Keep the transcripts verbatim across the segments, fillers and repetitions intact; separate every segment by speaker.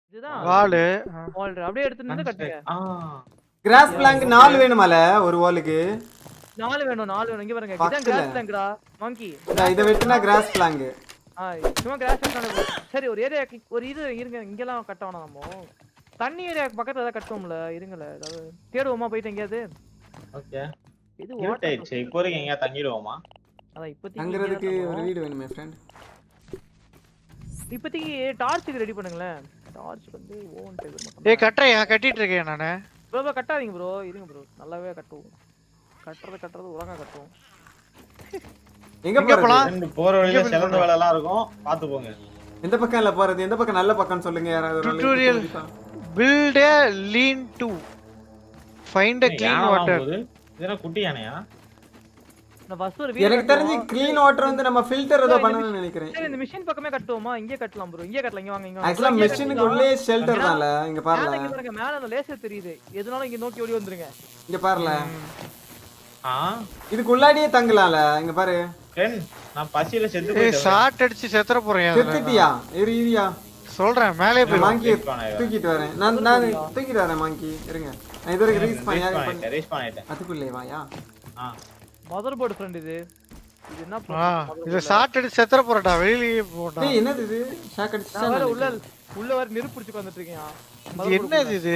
Speaker 1: இதுதான்
Speaker 2: வால்
Speaker 1: வால் அப்படியே எடுத்து நின்னு கட்டுங்க.
Speaker 3: ஆ
Speaker 4: கிராஸ் பிளாங்க் நாலு வேணுமால ஒரு வாலுக்கு?
Speaker 1: நாலு வேணும் நாலு வேணும். இங்க பாருங்க இதான் கிராஸ் பிளாங்க்டா மாங்கி.
Speaker 4: இத வெட்டினா கிராஸ் பிளாங்க்.
Speaker 1: ஆ சும்மா கிராஸ் பிளாங்க். சரி ஒரு ஏரியா ஒரு இது இருங்க இங்கலாம் கட்ட வேணாம் நம்ம. தண்ணி ஏரியா பக்கத்துல ஏதாவது கட்டுவோம்ல இருங்கல. ஏதாவது தேடுவோமா போயிட்டு எங்கயாவது?
Speaker 3: ஓகே.
Speaker 1: இது
Speaker 3: வாட் ஆயிடுச்சு. இப்போ வரைக்கும் எங்க தங்கிடுவோமா?
Speaker 1: அதான் இப்போதைக்கு
Speaker 4: தங்கறதுக்கு ஒரு வீடு வேணும் my friend.
Speaker 1: இப்போதைக்கு டார்ச் ரெடி பண்ணுங்களே. டார்ச் வந்து ஓன் டேபிள் மட்டும்.
Speaker 2: ஏய் கட்டறேன் கட்டிட்டு இருக்கேன் நானே.
Speaker 1: ப்ரோ ப்ரோ கட்டாதீங்க ப்ரோ இருங்க ப்ரோ நல்லாவே கட்டுவோம். கட்டறது கட்டறது ஒழுங்கா கட்டுவோம்.
Speaker 4: எங்க போலாம்?
Speaker 3: ரெண்டு போற வழியில செலந்த வேலை எல்லாம் இருக்கும் பாத்து போங்க.
Speaker 4: எந்த பக்கம்ல போறது? எந்த பக்கம் நல்ல பக்கம்னு சொல்லுங்க யாராவது.
Speaker 2: Tutorial build a lean to find a clean water.
Speaker 3: இதென்ன குட்டி யானையா?
Speaker 1: நான் ஃபர்ஸ்ட் ஒரு வீடியோ
Speaker 4: எனக்கு தெரிஞ்சு க்ளீன் வாட்டர் வந்து நம்ம ஃபில்டர் ஏதோ பண்ணனும்னு நினைக்கிறேன்.
Speaker 1: சரி இந்த மெஷின் பக்கமே கட்டுவோமா? இங்கே கட்டலாம் ப்ரோ. இங்கே கட்டலாம். இங்க வாங்க இங்க.
Speaker 4: एक्चुअली மெஷினுக்கு உள்ளே ஷெல்டர் தான்ல. இங்க பாருங்க.
Speaker 1: இங்க பாருங்க மேல அந்த லேசர் தெரியுது. எதுனாலும் இங்க நோக்கி ஓடி வந்துருங்க.
Speaker 4: இங்க பாருங்க.
Speaker 3: ஆ
Speaker 4: இதுக்கு உள்ளாடியே தங்கலாம்ல. இங்க பாரு.
Speaker 3: ஃப்ரெண்ட் நான் பசியில செத்து போயிட்டேன்.
Speaker 2: ஏய் ஷாட் அடிச்சு செத்துற போறேன்.
Speaker 4: செத்துட்டியா? இரு இரியா.
Speaker 2: சொல்றேன் மேலே போய்
Speaker 4: மாங்கி தூக்கிட்டு வரேன். நான் நான் தூக்கிட்டு வரேன் மாங்கி. இருங்க. நான் இது வரைக்கும் ரீஸ் பண்ணி
Speaker 3: பண்ணிட்டேன். ரீஸ் பண்ணிட்டேன்.
Speaker 4: அதுக்குள்ளே வாயா.
Speaker 3: ஆ
Speaker 1: மதர் போர்டு ஃப்ரெண்ட் இது. இது என்ன
Speaker 2: ஆ இது ஷாட் அடிச்சு செத்துற போறடா. வெளியில போடா.
Speaker 4: ஏய் என்னது இது? ஷாக் அடிச்சா
Speaker 1: நான் உள்ள உள்ள வர நெருப்பு பிடிச்சு வந்துட்டு இருக்கேன்.
Speaker 2: இது என்னது இது?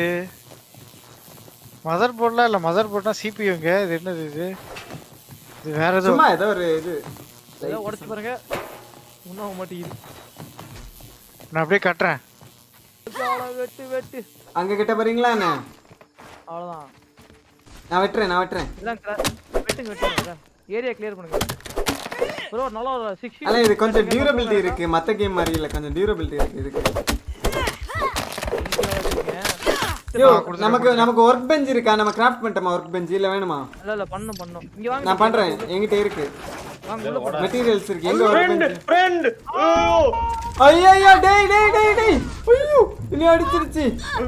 Speaker 2: மதர் போர்ட்ல இல்ல மதர் போர்ட்னா சிபியூங்க. இது என்னது இது? இது வேற ஏதோ
Speaker 4: சும்மா ஏதோ ஒரு இது.
Speaker 1: இத உடைச்சு பாருங்க. உண்ணாவ மாட்டேங்குது.
Speaker 2: நான் அப்படியே கட்டறேன்.
Speaker 1: வெட்டு வெட்டு.
Speaker 4: அங்க கிட்ட பாருங்களா என்ன?
Speaker 1: அவ்வளவுதான்.
Speaker 4: நான் வெட்றேன் நான் வெட்றேன்.
Speaker 1: எல்லாம் வெட்டுங்க வெட்டுங்க. ஏரியா கிளியர் பண்ணுங்க. ப்ரோ நல்லா சிக்ஸ்டி.
Speaker 4: அண்ணா இது கொஞ்சம் டியூரபிலிட்டி இருக்கு. மத்த கேம் மாதிரி இல்ல. கொஞ்சம் டியூரபிலிட்டி இருக்கு இதுக்கு. யோ நமக்கு நமக்கு வர்க் பெஞ்ச் இருக்கா? நம்ம கிராஃப்ட் பண்ணிட்டோமா வர்க் பெஞ்ச் இல்ல வேணுமா?
Speaker 1: இல்ல இல்ல பண்ணனும் பண்ணனும். இங்க வாங்க.
Speaker 4: நான் பண்றேன். என்கிட்ட இருக்கு.
Speaker 1: வாங்க உள்ள போடு.
Speaker 4: மெட்டீரியல்ஸ் இருக்கு. எங்க வர்க் பெஞ்ச்?
Speaker 3: ஃப்ரெண்ட்
Speaker 4: ஐயோ ஐயோ டேய் டேய் டேய் டேய். ஐயோ இனி அடிச்சிருச்சு.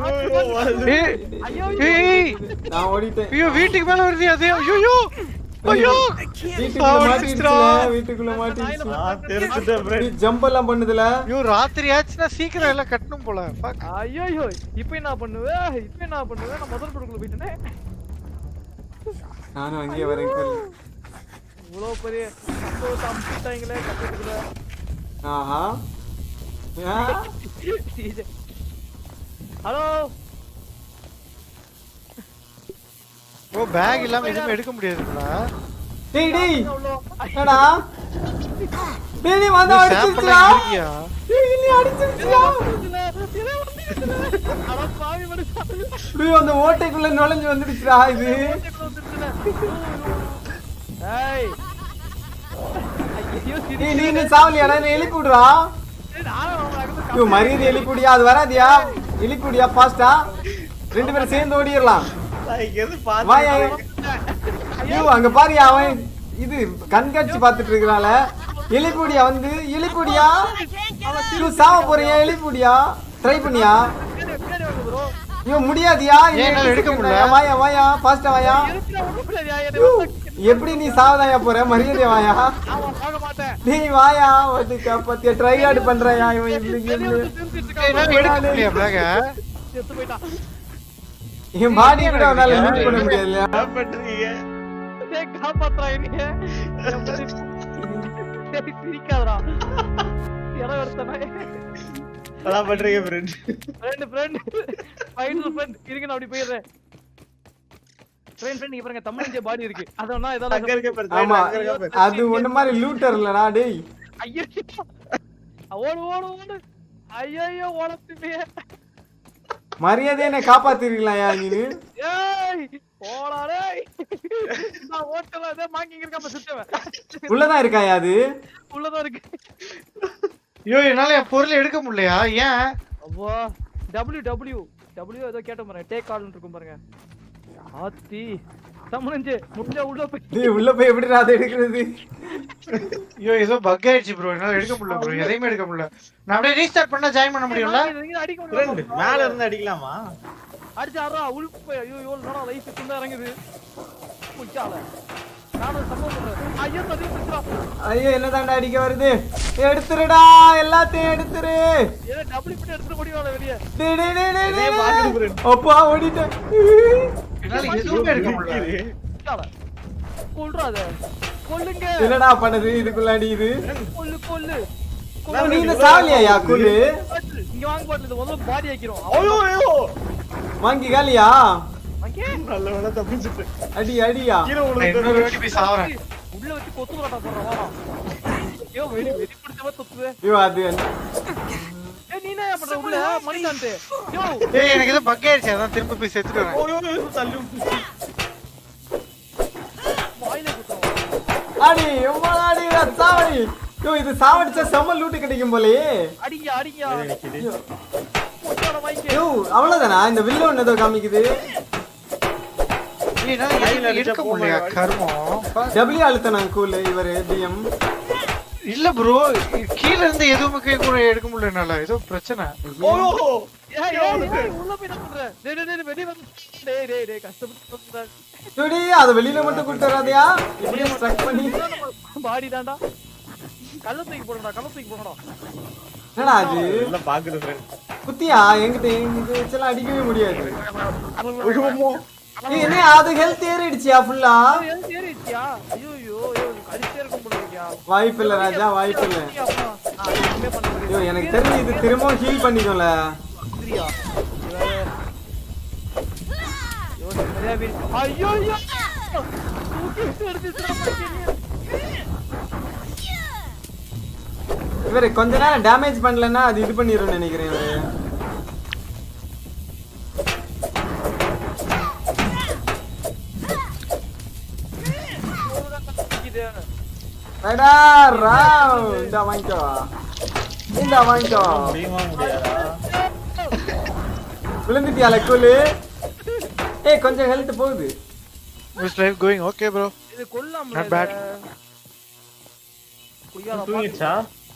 Speaker 1: ஐயோ
Speaker 2: ஏய்
Speaker 4: நான் ஓடிட்டேன்.
Speaker 2: ஐயோ வீட்டுக்கு மேல வருது அது. ஐயோ ஐயோ
Speaker 4: வீட்டுக்குள்ள மாட்டிடுச்சு. வீட்டுக்குள்ள மாட்டிடுச்சு.
Speaker 3: நான் தெரிஞ்சுட்டேன் ஃப்ரெண்ட்.
Speaker 4: ஜம்ப் எல்லாம் பண்ணுதுல.
Speaker 2: ஐயோ ராத்திரி ஆச்சுனா சீக்கிரம் எல்லாம் கட்டணும் போல. ஃபக்.
Speaker 1: ஐயோ இப்போ என்ன பண்ணுவே? இப்போ என்ன பண்ணுவே? நான் முதல் போடுக்குள்ள போயிட்டேனே.
Speaker 4: நானும் அங்கேயே வரேன்.
Speaker 1: இவ்ளோ பெரிய சத்தோ தம்பிட்டாங்களே கட்டதுக்குள்ள.
Speaker 4: ஆஹா.
Speaker 1: ஹலோ.
Speaker 2: ஓ பேக் இல்லாம எதுவும் எடுக்க முடியாதுங்களா?
Speaker 4: டேய் டேய். என்னடா? டேய் நீ வந்து அடிச்சிருச்சா? டேய் நீ அடிச்சிருச்சா?
Speaker 1: அட பாவி மனுஷா.
Speaker 4: டேய் அந்த ஓட்டைக்குள்ள நுழைஞ்சு வந்துடுச்சுடா இது.
Speaker 1: ஏய். ஐயோ
Speaker 4: டேய் நீ நீ சாவலியாடா? நீ எலி கூடுடா. யோ மரியாதை எலி கூடியா? அது வராதியா? எலி கூடியா ஃபாஸ்டா? ரெண்டு பேரும் சேர்ந்து ஓடிரலாம்.
Speaker 3: எது பாத்து
Speaker 4: வாயா. ஐயோ அங்க பாரியா அவன் இது கண்காட்சி பார்த்துட்டு இருக்கறால. எலிபூடியா வந்து எலிபூடியா? நீ சாவ போறியா எலிபூடியா? ட்ரை பண்ணியா? ஐயோ முடியாதியா?
Speaker 2: என்னால எடுக்க முடியல.
Speaker 4: வாயா வாயா ஃபாஸ்டா வாயா. எப்படி நீ சாவதாயா போற? மரியாதை வாயா. டேய் வாயா வந்து காப்பாத்தியா ட்ரை ஆட் பண்றயா இவன் இப்படி
Speaker 2: என்னால எடுக்க முடியல பேக.
Speaker 1: செத்து போய்டா.
Speaker 4: என் பாடி கூட அவனால லூட் பண்ண முடியல.
Speaker 3: காப்பாத்துறீங்க.
Speaker 1: டேய் காப்பாத்துறா நீ. டேய் சிரிக்காதடா. எற வரதனே.
Speaker 3: என்ன பண்றீங்க friend?
Speaker 1: Friend friend. Final friend. இருங்க நான் அப்படி போயிடுறேன். ஃப்ரெண்ட் ஃப்ரெண்ட் இங்க பாருங்க தமிழ்ஞ்சே பாடி இருக்கு. அதனா இதெல்லாம்
Speaker 3: அங்க இருக்க பாரு.
Speaker 4: ஆமா அது ஒண்ணு மாதிரி லூட்டர் இல்லடா டேய்.
Speaker 1: ஐயோ. ஓடு ஓடு ஓடு. ஐயோ ஓடத்துமே.
Speaker 4: மரியாதையை என்ன காப்பாத்திரீங்களா நீ?
Speaker 1: ஏய் போடா டேய். நான் ஓட்டல அதே மாங்கிங்க இருக்காம சுத்தவே.
Speaker 4: உள்ளதா இருக்காயா அது?
Speaker 1: உள்ளதா இருக்கு.
Speaker 2: ஐயோ என்னால என் பொருள் எடுக்க முடியலையா? ஏன்?
Speaker 1: அப்பா W W W ஏதோ கேட்ட பாருங்க. டேக் கால்னு இருக்கும் பாருங்க. ஆத்தி தமிழ்ஞ்சே முள்ள உள்ள போய்
Speaker 4: டேய் உள்ள போய் எப்படிடா அதை எடுக்கிறது?
Speaker 2: ஐயோ ஏதோ பக் ஆயிடுச்சு ப்ரோ. என்னால எடுக்க முடியல ப்ரோ. எதையுமே எடுக்க முடியல. நான் அப்படியே ரீஸ்டார்ட் பண்ணா ஜாயின் பண்ண முடியும்ல?
Speaker 3: ஃப்ரெண்ட் மேல இருந்து அடிக்கலாமா?
Speaker 1: அடிச்சாரா உள்ள போய் ஐயோ இவ்வளவு நேரம் லைஃப் குள்ள இறங்குது. புச்சால நானும் சம்பவம் பண்றேன். ஐயோ தள்ளி பிடிச்சா.
Speaker 4: ஐயோ என்ன தாண்டா அடிக்க வருது. எடுத்துருடா எல்லாத்தையும் எடுத்துரு.
Speaker 1: ஏ டபுள் பிட் எடுத்து ஓடிவால வெளிய.
Speaker 4: டேய் டேய் டேய் டேய்,
Speaker 3: இதே பாக்குது friend.
Speaker 4: அப்பா ஓடிட்டேன்.
Speaker 2: என்னால எதுவுமே எடுக்க முடியல.
Speaker 1: சால. கொல்றாத. கொல்லுங்க.
Speaker 4: என்னடா பண்ணுது இதுக்குள்ளாடி இது?
Speaker 1: கொல்லு கொல்லு.
Speaker 4: நீ இந்த சாவலியா குளு?
Speaker 1: இங்க வாங்க பாட்டு இது முதல்ல பாடி ஆக்கிரும்.
Speaker 3: ஐயோ ஐயோ.
Speaker 4: வாங்கி காலியா?
Speaker 1: வாங்க.
Speaker 3: நல்ல வேளை தப்பிச்சிட்டு.
Speaker 4: அடி அடியா.
Speaker 3: கீழ
Speaker 2: நான்
Speaker 3: விழுந்து.
Speaker 2: இன்னொரு வாட்டி போய் சாவறேன்.
Speaker 1: உள்ள வச்சு கொத்து போறாடா போறா வா. ஐயோ வெடி வெடி பிடிச்சவ தொத்துவே.
Speaker 4: ஐயோ அது
Speaker 1: ஏய் நீ என்ன பண்ற உள்ள மணிகாந்த்? யோ
Speaker 2: ஏய் எனக்கு ஏதோ பக் ஆயிடுச்சு அதான் திரும்ப போய் செத்துட்டு வரேன்.
Speaker 3: ஐயோ ஐயோ தள்ளி விட்டு.
Speaker 1: வாயில குத்துறோம்.
Speaker 4: அடி உம்மாடி சாவடி. யோ இது சாவடிச்சா செம்ம லூட் கிடைக்கும் போலயே.
Speaker 1: அடிங்க அடிங்க.
Speaker 3: நிக்குது.
Speaker 1: போடா வாங்க.
Speaker 4: யோ அவ்வளவுதானா இந்த வில்லோ என்னதோ காமிக்குது.
Speaker 2: ஏய் என்னால எதுவுமே எடுக்க முடியல கர்மம்.
Speaker 4: டபிள்யூ அழுத்தனா கூல் இவரு டிஎம்.
Speaker 2: இல்ல ப்ரோ கீழ இருந்து எதுவுமே கூட எடுக்க முடியல என்னால ஏதோ பிரச்சனை.
Speaker 3: ஐயோ.
Speaker 1: ஏய் ஏய் உள்ள போய் என்ன பண்ற? டேய் டேய் டேய் வெளிய வந்து. டேய் டேய் டேய் கஷ்டப்பட்டு பண்ற.
Speaker 4: டேடி அத வெளியில மட்டும் கூட்டி வராதயா? இப்படியே ஸ்ட்ரக் பண்ணி.
Speaker 1: பாடி தான்டா. கல்ல தூக்கி போடுடா கல்ல தூக்கி போடுடா.
Speaker 4: என்னடா அது?
Speaker 3: நல்ல பாக்குது friend.
Speaker 4: குத்தியா என்கிட்ட எங்க வச்சலாம் அடிக்கவே முடியாது.
Speaker 3: ஐயோ.
Speaker 4: ஏய் என்ன அது ஹெல்த் ஏறிடுச்சியா ஃபுல்லா?
Speaker 1: ஏன் ஏறிச்சியா? ஐயோ ஐயோ ஐயோ கடிச்சே இருக்க முடியலையா?
Speaker 4: வாய்ப்பு இல்ல ராஜா வாய்ப்பு இல்ல.
Speaker 1: நான் எதுவுமே பண்ண முடியல.
Speaker 4: ஐயோ எனக்கு தெரிஞ்சு இது திரும்ப ஹீல் பண்ணிக்கோல.
Speaker 1: சரியா? ஐயோ சரியா வீ. ஐயோ ஐயோ. தூக்கி விட்டு எடுத்துடா பையனே.
Speaker 4: இவரு கொஞ்ச நேரம் டேமேஜ் பண்ணலன்னா அது இது பண்ணிரும் நினைக்கிறேன் இவரு. ரைடா ராவ் இந்த வாங்கிக்கோ. இந்த வாங்கிக்கோ.
Speaker 3: முடியுமா முடியாதா?
Speaker 4: விழுந்துட்டியால கூலு? ஏய் கொஞ்சம் ஹெல்த் போகுது.
Speaker 2: How's life going? Okay bro.
Speaker 1: இது கொல்லாமல.
Speaker 2: Not bad.
Speaker 1: குய்யால
Speaker 3: தூங்கிச்சா?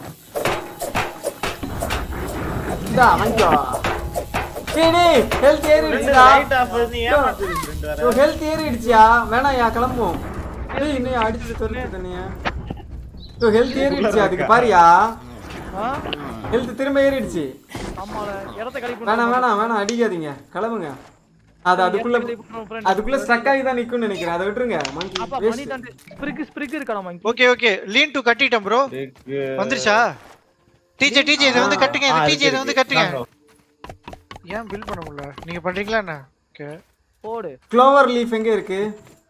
Speaker 4: இந்த வாங்கிக்கோ. டேய் டேய் ஹெல்த்
Speaker 3: friend
Speaker 4: ஏறிடுச்சுடா.
Speaker 3: லைட் ஆஃப் பண்ணி ஏமாத்துது friend வேற.
Speaker 4: ஓ ஹெல்த் ஏறிடுச்சியா? வேணாயா கிளம்புவோம். ஏய் இன்னும் அடிச்சு தரது தனியா. ஓ ஹெல்த் ஏறிடுச்சு அதுக்கு பாரியா?
Speaker 1: ஆ?
Speaker 4: ஹெல்த் திரும்ப ஏறிடுச்சு.
Speaker 1: ஆமால இடத்தை கழி
Speaker 4: வேணாம்
Speaker 1: பண்ணு.
Speaker 4: வேணாம் வேணாம் அடிக்காதீங்க கிளம்புங்க. அது அதுக்குள்ள அதுக்குள்ள ஸ்ட்ரக் ஆகி தான் நிக்கும்னு நினைக்கிறேன். அதை விட்டுருங்க மங்கி.
Speaker 1: அப்பா மணி தான் ஸ்பிரிக் ஸ்பிரிக் இருக்கடா monkey.
Speaker 2: Okay okay lean to கட்டிட்டேன் bro. வந்துருச்சா? டிஜே டிஜே இத வந்து கட்டுங்க இந்த டிஜே இத வந்து கட்டுங்க. ஏன் பில் பண்ண முடியல? நீங்க பண்றீங்களா என்ன? ஓகே.
Speaker 1: போடு.
Speaker 4: க்ளோவர் லீஃப் எங்க இருக்கு?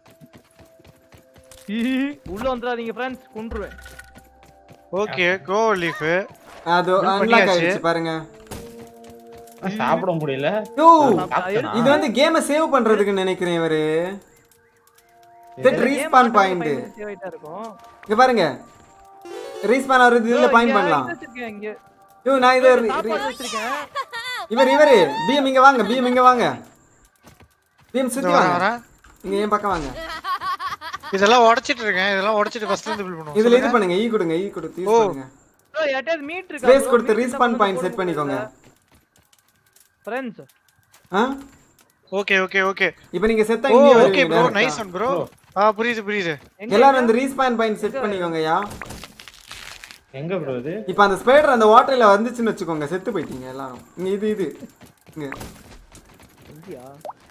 Speaker 1: உள்ள வந்துறாதீங்க फ्रेंड्स கொன்றுவேன்.
Speaker 2: Okay go leaf.
Speaker 4: அது அன்லாக் ஆயிடுச்சு பாருங்க.
Speaker 3: சாப்பிட முடியல.
Speaker 4: யோ இது வந்து கேமை சேவ் பண்றதுக்கு நினைக்கிறேன் இவரு. Set respawn point.
Speaker 1: சேவைட்டா இருக்கும்.
Speaker 4: இங்க பாருங்க. ரீஸ்பான் ஆறது இதுல பாயிண்ட் பண்ணலாம்.
Speaker 1: இங்க
Speaker 4: யோ நான் இத
Speaker 1: சாப்பாடு வச்சிருக்கேன்.
Speaker 4: இவர் இவரு பிஎம் இங்க வாங்க பிஎம் இங்க வாங்க. பிஎம் சுத்தி வாங்க.
Speaker 2: வரேன்.
Speaker 4: இங்க ஏன் பக்கம் வாங்க.
Speaker 2: இதெல்லாம் உடைச்சிட்டு இருக்கேன். இதெல்லாம் உடைச்சிட்டு ஃபர்ஸ்ட்ல இருந்து பில் பண்ணுவோம்.
Speaker 4: இதுல இது பண்ணுங்க ஈ கொடுங்க ஈ கொடுத்து யூஸ் பண்ணுங்க.
Speaker 1: ப்ரோ யார்ட்டே மீட் இருக்கா?
Speaker 4: ஸ்பேஸ் கொடுத்து ரீஸ்பான் பாயிண்ட் செட் பண்ணிக்கோங்க.
Speaker 1: फ्रेंड्स
Speaker 4: ஆ
Speaker 2: ஓகே ஓகே ஓகே.
Speaker 4: இப்போ நீங்க செத்தா
Speaker 2: ஓ
Speaker 4: இங்க
Speaker 2: ஓகே ப்ரோ
Speaker 4: வருவீங்க.
Speaker 2: Nice one bro. ஆ புரியுது புரியுது.
Speaker 4: எல்லாரும் அந்த ரீஸ்பான் பாயிண்ட் செட் பண்ணிக்கோங்கயா.
Speaker 3: எங்க ப்ரோ இது?
Speaker 4: இப்போ அந்த ஸ்பைடர் அந்த வாட்டர்ல வந்துச்சுன்னு வெச்சுக்கோங்க செத்து போயிட்டீங்க எல்லாரும். இங்க இது இது இங்க
Speaker 1: India.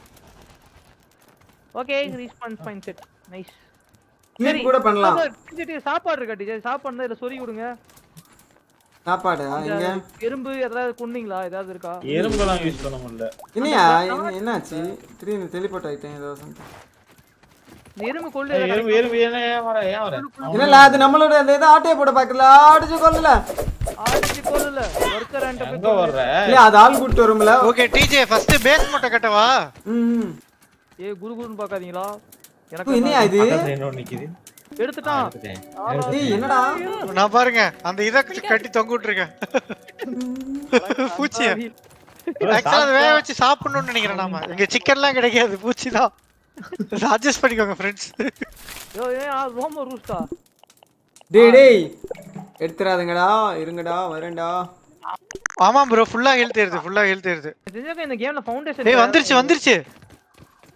Speaker 1: Okay respawn point set nice.
Speaker 4: Sleep கூட பண்ணலாம்.
Speaker 1: டிஜே சாப்பாடு இருக்கா டிஜே? சாப்பாடு இல்ல சொறி விடுங்க.
Speaker 4: சாப்பாடு இங்க
Speaker 1: எறும்பு ஏதாவது கொன்னீங்களா? ஏதாவது இருக்கா?
Speaker 3: எறும்பெல்லாம் யூஸ் பண்ண முடியல.
Speaker 4: என்னையா என்ன- என்னாச்சு திடீர்னு டெலிபோர்ட் ஆயிட்டேன் ஏதோ something.
Speaker 1: எறும்பு கொல்லு.
Speaker 3: ஏய், எறும்பு எறும்பு ஏன் ஏன் வர ஏன் வர?
Speaker 4: இல்ல அது நம்மளோட அந்த இத ஆட்டைய போட பார்க்கல அடிச்சு கொல்லல.
Speaker 1: ஆடிச்சு கொல்லல. வர்க்கர் ஆண்ட
Speaker 3: எங்க வர்ற?
Speaker 4: இல்ல அது ஆள் கூட்டி வரும்ல.
Speaker 2: ஓகே டிஜே ஃபர்ஸ்ட் பேஸ் மட்டும் கட்டவா?
Speaker 4: ம்
Speaker 1: ஏய் குரு குருன்னு பாக்காதீங்களா?
Speaker 4: ஓ,
Speaker 1: எனக்கு
Speaker 4: என்னையா இது?
Speaker 3: பக்கத்துல இன்னொரு நிக்குது.
Speaker 1: எடுத்துட்டான்.
Speaker 3: எடுத்துட்டேன்.
Speaker 4: ஏய் என்னடா?
Speaker 2: நான் பாருங்க அந்த இத கட்டி தொங்க விட்டுருக்கேன். பூச்சி. ஆக்சுவலா அதை வேக வச்சு சாப்பிடணும்னு நினைக்கிறேன் நாம. இங்க சிக்கன்லாம் கிடைக்காது பூச்சி தான். அட்ஜஸ்ட் பண்ணிக்கோங்க ஃப்ரெண்ட்ஸ்.
Speaker 1: யோ ஏய் ஆ ரோமோ ரூஸ்டா.
Speaker 4: டேய் டேய் எடுத்துறாதங்கடா இருங்கடா வரேன்டா.
Speaker 2: ஆமா ப்ரோ ஃபுல்லா ஹெல்த் ஏறுது ஃபுல்லா ஹெல்த் ஏறுது.
Speaker 1: தெரிஞ்சங்க இந்த கேம்ல ஃபவுண்டேஷன்.
Speaker 2: ஏய் வந்துருச்சு வந்துருச்சு.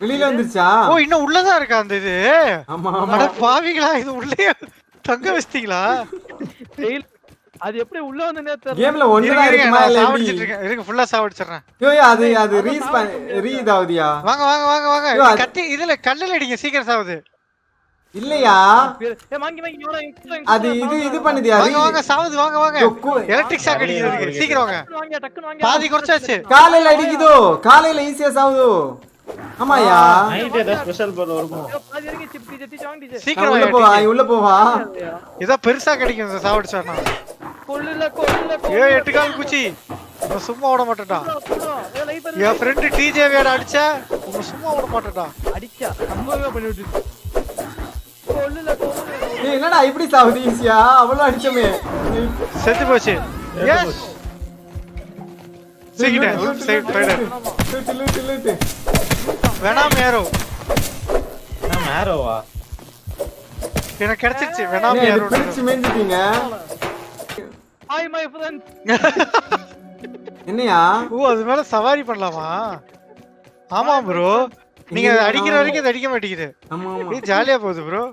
Speaker 4: வெளியில வந்துருச்சா?
Speaker 2: ஓ இன்னும் உள்ளதா இருக்கா அந்த இது?
Speaker 4: ஆமா ஆமா.
Speaker 2: அட பாவிகளா இது உள்ளே தங்க வச்சிட்டீங்களா?
Speaker 1: அது எப்படி உள்ள வந்து
Speaker 4: கேம்ல ஒண்ணுதான் இருக்குமா இல்ல எப்படி?
Speaker 2: சாவடிச்சிட்டு இருக்கேன். இருங்க ஃபுல்லா சாவடிச்சறேன்.
Speaker 4: யோயோ அது அது ரீஸ்பான் ரீதாவுதியா?
Speaker 2: வாங்க வாங்க வாங்க வாங்க. கத்தி இதுல கல்லுல அடிங்க சீக்கிரம் சாவுது.
Speaker 4: இல்லையா?
Speaker 1: ஏ மாங்கி மாங்கி ஓட.
Speaker 4: அது இது இது பண்ணுதியா?
Speaker 2: வாங்க வாங்க சாவுது வாங்க வாங்க. எலக்ட்ரிக் ஷாக் அடிக்குது சீக்கிரம் வாங்க.
Speaker 1: வாங்க டக்குனு வாங்க.
Speaker 2: பாதி குறச்சாச்சு.
Speaker 4: காலையில அடிக்குதோ? காலையில ஈஸியா சாவுதோ? ஆமாயா.
Speaker 3: நைட் ஏதா ஸ்பெஷல் பவர் இருக்கும்.
Speaker 1: பாதி வரைக்கும் சிப் டிஜே டிஜே வாங்க டிஜே.
Speaker 2: சீக்கிரம்
Speaker 4: உள்ள போ உள்ள போவா.
Speaker 2: ஏதோ பெருசா கிடைக்கும் சாவடிச்சறனா.
Speaker 1: கொல்லுல கொல்லுல.
Speaker 2: ஏய் எட்டு கால் குச்சி. நான் சும்மா ஓட மாட்டேன்டா. என் ஃப்ரெண்ட் டிஜே வேற அடிச்சா நான் சும்மா ஓட மாட்டேன்டா.
Speaker 1: அடிச்சா சம்பவமே பண்ணி விட்டு. கொல்லுல கொல்லுல.
Speaker 4: ஏய் என்னடா இப்படி சாவுது ஈஸியா? அவ்வளவு அடிச்சமே.
Speaker 2: செத்து போச்சு. எஸ். சீக்கிரம் wolf side fighter.
Speaker 4: Loot loot loot.
Speaker 2: வேணாம் ஏரோ.
Speaker 3: நான் ஏரோவா?
Speaker 2: எனக்கு கிடைச்சிருச்சு வேணாம் ஏரோ.
Speaker 4: பிரிச்சு மேஞ்சிட்டீங்க.
Speaker 1: Hi my friend.
Speaker 4: என்னையா?
Speaker 2: ஓ அது மேல சவாரி பண்ணலாமா? ஆமா ப்ரோ. நீங்க அடிக்கிற வரைக்கும் அது அடிக்க மாட்டீங்குது.
Speaker 4: ஆமா ஆமா.
Speaker 2: நீ ஜாலியா போகுது ப்ரோ.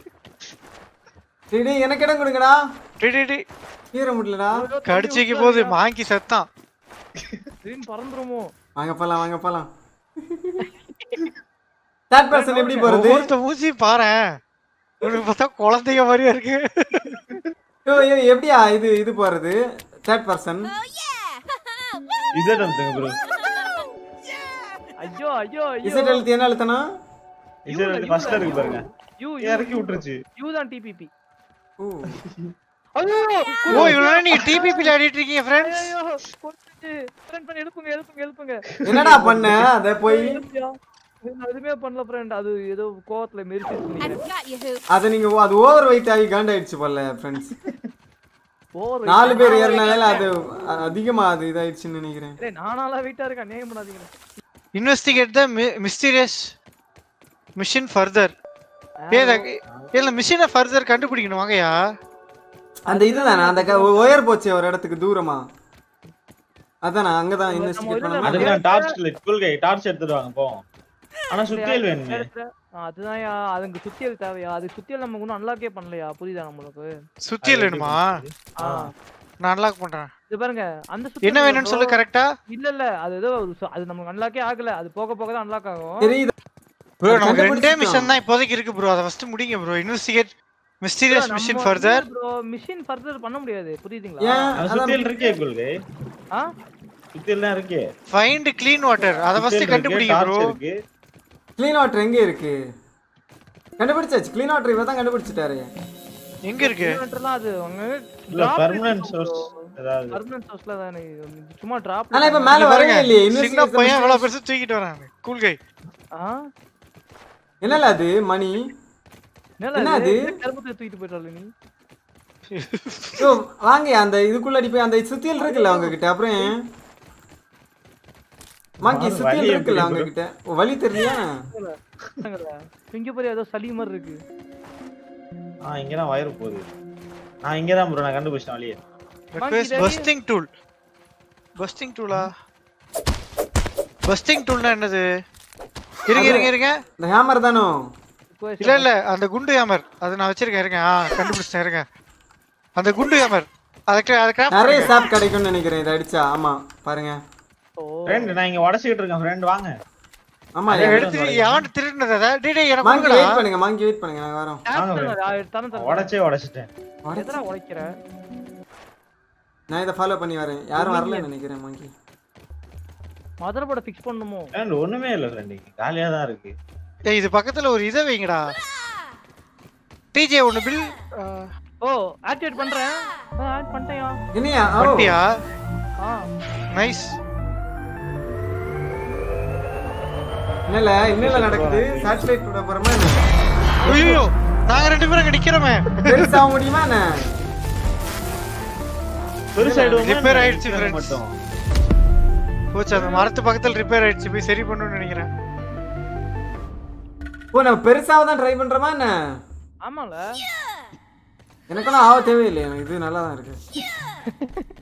Speaker 4: டேய் டேய் எனக்கு இடம் கொடுங்கடா.
Speaker 2: டேய் டேய் டேய்.
Speaker 4: கீற முடியலடா.
Speaker 2: கடிச்சிக்கு போகுது மாங்கி செத்தான்.
Speaker 1: ஸ்கிரீன் பறந்துருமோ?
Speaker 4: வாங்க போலாம் வாங்க போலாம். தேர்ட் பர்சன் எப்படி போறது?
Speaker 2: ஒருத்த மூஞ்சி பாறேன். உனக்கு பார்த்தா குழந்தைங்க மாதிரியா இருக்கு.
Speaker 4: யோ யோ எப்படியா இது இது போறது? Third person.
Speaker 3: இசட் வந்துங்க ப்ரோ.
Speaker 1: ஐயோ ஐயோ ஐயோ.
Speaker 4: இசட் எழுத்து என்ன எழுத்தனா?
Speaker 3: இசட் வந்து ஃபர்ஸ்ட்ல இருக்கு பாருங்க.
Speaker 1: யூ
Speaker 3: இறக்கி விட்டுருச்சு.
Speaker 1: யூ தான் டிபிபி.
Speaker 4: ஓ.
Speaker 1: ஐயோ
Speaker 2: ஓ இவனா நீ டிபிபி ல ஆடிட்டு இருக்கீங்க फ्रेंड्स.
Speaker 1: ஐயோ கொச்சு ஃப்ரெண்ட் பண்ணி எழுப்புங்க எழுப்புங்க எழுப்புங்க.
Speaker 4: என்னடா பண்ண? அத போய்
Speaker 1: நான் எதுமே பண்ணல ஃப்ரெண்ட். அது ஏதோ கோவத்துல மெரிச்சிட்டு.
Speaker 4: அத நீங்க அது ஓவர் வெயிட் ஆகி காண்ட் ஆயிடுச்சு போல फ्रेंड्स.
Speaker 1: ஓவர்
Speaker 4: நாலு பேர் ஏறனால அது அதிகமா அது இதாயிடுச்சுன்னு நினைக்கிறேன்.
Speaker 1: டேய் நானால வெயிட்டா இருக்க நேம் பண்ணாதீங்க.
Speaker 2: Investigate the mysterious mission further. ஏதா இல்ல மிஷனை ஃபர்தர் கண்டுபிடிக்கணும் வாங்கயா.
Speaker 4: அந்த இதுதானே அந்த ஒயர் போச்சு ஒரு இடத்துக்கு தூரமா. அதானே அங்க தான் இன்வெஸ்டிகேட் பண்ணனும்.
Speaker 3: அதுக்கு நான் டார்ச் லைட் ஃபுல் கை டார்ச் எடுத்துட்டு வாங்க போவோம். ஆனா சுத்தியல் வேணுமே.
Speaker 1: அதுதான்யா அதுக்கு சுத்தியல் தேவையா? அது சுத்தியல் நம்ம இன்னும் அன்லாக்கே பண்ணலையா? புரியுதா உங்களுக்கு?
Speaker 2: சுத்தியல் வேணுமா?
Speaker 1: ஆ
Speaker 2: நான் அன்லாக் பண்றேன்.
Speaker 1: இது பாருங்க அந்த சுத்தியல்
Speaker 2: என்ன வேணும்னு சொல்லு கரெக்ட்டா?
Speaker 1: இல்ல இல்ல அது ஏதோ அது நமக்கு அன்லாக்கே ஆகல. அது போக போக தான் அன்லாக் ஆகும்.
Speaker 4: தெரியுது
Speaker 2: ப்ரோ நமக்கு ரெண்டே மிஷன் தான் இப்போதைக்கு இருக்கு ப்ரோ. அத ஃபர்ஸ்ட் முடிங்க bro. Investigate mysterious mission further.
Speaker 1: Bro mission further பண்ண முடியாது புரியுதுங்களா?
Speaker 3: அது சுத்தியல் இருக்கே குல்கை.
Speaker 1: ஆ
Speaker 3: சுத்தியல் தான் இருக்கே.
Speaker 2: Find clean water. அத ஃபர்ஸ்ட் கண்டுபிடிங்க ப்ரோ.
Speaker 4: க்ளீன் வாட்டர் எங்க இருக்கு? கண்டுபிடிச்சாச்சு. க்ளீன் வாட்டர் இவ தான் கண்டுபிடிச்சிட்டாரு.
Speaker 2: எங்க இருக்கு?
Speaker 1: வாட்டர்லாம் அது அங்க
Speaker 3: இல்ல பெர்மனன்ட் சோர்ஸ் அதாவது
Speaker 1: பெர்மனன்ட் சோர்ஸ்ல தான் சும்மா டிராப்.
Speaker 4: ஆனா இப்ப மேல வரவே இல்லையே.
Speaker 2: சின்ன பையன் எவ்வளவு பெருசு தூக்கிட்டு வராங்க. கூல் கை.
Speaker 1: ஆ
Speaker 4: என்னல அது மணி? என்ன அது?
Speaker 1: கரும்பத்தை தூக்கிட்டு போயிட்டால நீ.
Speaker 4: யோ வாங்க அந்த இதுக்குள்ள அடி போய் அந்த சுத்தியல் இருக்குல்ல அவங்க கிட்ட. அப்புறம் மாங்கி சுத்தியல் இருக்குல்ல அவங்க கிட்ட. ஓ வலி தெரியலையா?
Speaker 1: இங்க பாரு ஏதோ சளி மாதிரி இருக்கு.
Speaker 3: ஆ இங்க தான் வயர் போகுது. நான் இங்க தான் ப்ரோ நான் கண்டுபிடிச்சேன் வழியே.
Speaker 2: Request busting tool. பஸ்டிங் டூலா? பஸ்டிங் டூல்னா என்னது? இருங்க இருங்க இருங்க.
Speaker 4: இந்த ஹேமர் தானோ?
Speaker 2: இல்ல இல்ல அந்த குண்டு ஹேமர். அது நான் வச்சிருக்கேன் இருங்க. ஆ கண்டுபிடிச்சேன் இருங்க. அந்த குண்டு ஹேமர். அதுக்கு அது கிராஃப்ட்
Speaker 4: நிறைய சாப் கிடைக்கும்னு நினைக்கிறேன் இத அடிச்சா. ஆமா பாருங்க.
Speaker 3: ஃப்ரெண்ட் நான் இங்க உடைச்சிட்டு இருக்கேன் ஃப்ரெண்ட் வாங்க.
Speaker 2: ஆமா எடுத்து யாண்ட் திருடுனதா? டேய் டேய் எனக்கு
Speaker 4: மாங்கி வெயிட் பண்ணுங்க. மாங்கி வெயிட் பண்ணுங்க நான் வரோம்.
Speaker 3: வாங்க உடைச்சே உடைச்சிட்டேன்.
Speaker 1: எதனா உடைக்கிற?
Speaker 4: நான் இத ஃபாலோ பண்ணி வரேன். யாரும் வரல நினைக்கிறேன் மாங்கி.
Speaker 1: மதர் போர்ட ஃபிக்ஸ் பண்ணனுமோ?
Speaker 3: ஃப்ரெண்ட் ஒண்ணுமே இல்ல ஃப்ரெண்ட். காலியா தான் இருக்கு.
Speaker 2: ஏய் இது பக்கத்துல ஒரு இத வைங்கடா. டிஜே ஒன்னு பில்
Speaker 1: ஓ ஆக்டிவேட் பண்றேன். ஆட் பண்ணிட்டயா?
Speaker 4: என்னையா?
Speaker 2: பண்ணியா?
Speaker 1: ஆ
Speaker 2: நைஸ்.
Speaker 4: என்னல என்னல நடக்குது? சாட்டிலைட் கூட போறமா என்ன?
Speaker 2: ஐயோ நாங்க ரெண்டு பேரும் அங்க நிக்கிறோமே.
Speaker 4: பெருசா முடியுமா என்ன?
Speaker 3: பெருசாயிடுமா?
Speaker 2: ரிப்பேர் ஆயிடுச்சு ஃப்ரெண்ட்ஸ். போச்சு அந்த மரத்து பக்கத்துல ரிப்பேர் ஆயிடுச்சு. போய் சரி பண்ணனும்னு நினைக்கிறேன்.
Speaker 4: ஓ நான் பெருசாவ தான் ட்ரை பண்றமா என்ன?
Speaker 1: ஆமால.
Speaker 4: எனக்கெல்லாம் ஆவ தேவையில்லை. இது நல்லா தான் இருக்கு.